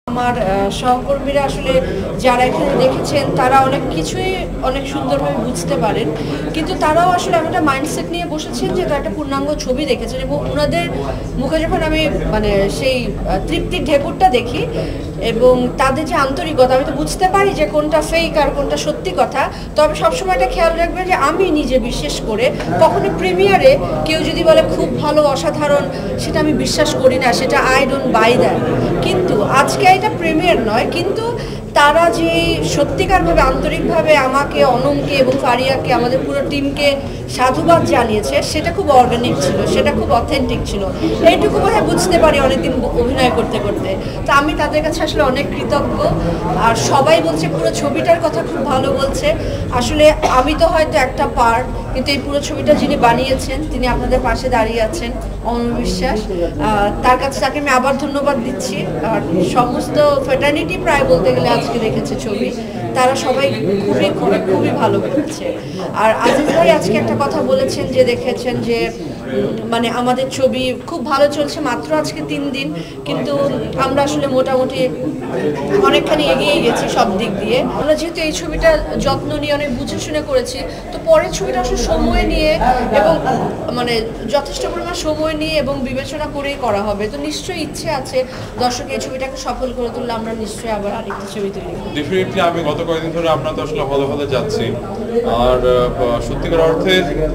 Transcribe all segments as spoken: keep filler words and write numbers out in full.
আমার সহকর্মীরা আসলে যারা এখানে দেখেছেন তারা অনেক কিছুই অনেক সুন্দরভাবে বুঝতে পারেন, কিন্তু তারাও আসলে আমি একটা মাইন্ডসেট নিয়ে বসেছেন যে তারা একটা পূর্ণাঙ্গ ছবি দেখেছেন এবং ওনাদের মুখে যখন আমি মানে সেই তৃপ্তির ঢেকুরটা দেখি এবং তাদের যে আন্তরিকতা, আমি তো বুঝতে পারি যে কোনটা ফেক আর কোনটা সত্যি কথা। তবে সবসময় একটা খেয়াল রাখবেন যে আমি নিজে বিশেষ করে কখনো প্রিমিয়ারে কেউ যদি বলে খুব ভালো অসাধারণ, সেটা আমি বিশ্বাস করি না, সেটা আই ডোন্ট বাই দ্যাট। কিন্তু আজকে এটা প্রিমিয়ার নয়, কিন্তু তারা যে সত্যিকারভাবে আন্তরিকভাবে আমাকে, অনমকে এবং ফারিয়াকে, আমাদের পুরো টিমকে সাধুবাদ জানিয়েছে, সেটা খুব অর্গানিক ছিল, সেটা খুব অথেন্টিক ছিল। এইটুকু বোধহয় বুঝতে পারি অনেকদিন অভিনয় করতে করতে। তা আমি তাদের কাছে আসলে অনেক কৃতজ্ঞ। আর সবাই বলছে পুরো ছবিটার কথা খুব ভালো বলছে। আসলে আমি তো হয়তো একটা পার্ট, কিন্তু এই পুরো ছবিটা যিনি বানিয়েছেন তিনি আপনাদের পাশে দাঁড়িয়ে আছেন, অমর বিশ্বাস। তার কাছে তাকে আমি আবার ধন্যবাদ দিচ্ছি। আর সমস্ত ফ্যাটার্নিটি প্রায় বলতে গেলে আজকে দেখেছে ছবি, তারা সবাই খুবই খুবই খুবই ভালো করেছে। আর আজিজ ভাই আজকে একটা কথা বলেছেন যে দেখেছেন যে মানে আমাদের ছবি খুব ভালো চলছে, মাত্র আজকে তিন দিন, কিন্তু আমরা আসলে মোটামুটি অনেকখানি এগিয়ে গেছি সব দিক দিয়ে। আমরা যেহেতু এই ছবিটা যত্ন নিয়ে অনেক বুঝে শুনে করেছি, তো পরের ছবিটা আসলে সময় নিয়ে এবং মানে যথেষ্ট পরিমাণ সময় নিয়ে এবং বিবেচনা করেই করা হবে। তো নিশ্চয়ই ইচ্ছে আছে দর্শক এই ছবিটাকে সফল করে তুললে আমরা নিশ্চয়ই আবার আরেকটা ছবি তৈরি করব। ডেফিনেটলি আমি গত কয়েকদিন ধরে আপনার তো আসলে হলে হলে যাচ্ছি, আর সত্যিকার অর্থে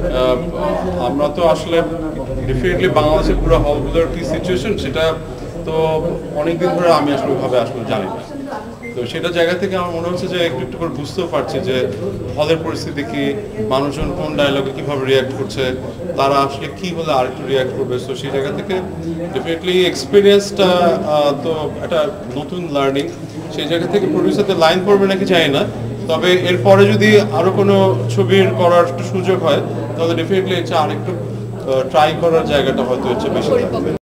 আমরা তো আসলে ডেফিনেটলি বাংলাদেশের পুরো হলগুলোর কি সিচুয়েশন সেটা তো অনেকদিন ধরে আমি আসলে ভাবে আসলে জানি না। তো সেটা জায়গা থেকে আমার মনে হচ্ছে যে একটু একটু করে বুঝতেও পারছি যে হলের পরিস্থিতি কি, মানুষজন কোন ডায়লগে কীভাবে রিয়াক্ট করছে, তারা আসলে কী হলে আর একটু রিয়াক্ট করবে। সো সেই জায়গা থেকে ডেফিনেটলি এক্সপিরিয়েন্সটা তো একটা নতুন লার্নিং। সেই জায়গা থেকে প্রডিউসারদের লাইন পড়বে নাকি জানি না, তবে এরপরে যদি আরও কোনো ছবির করার সুযোগ হয় তাহলে ডেফিনেটলি এটা আরেকটু ট্রাই করার জায়গাটা হয়তো হচ্ছে বেশি থাকবে।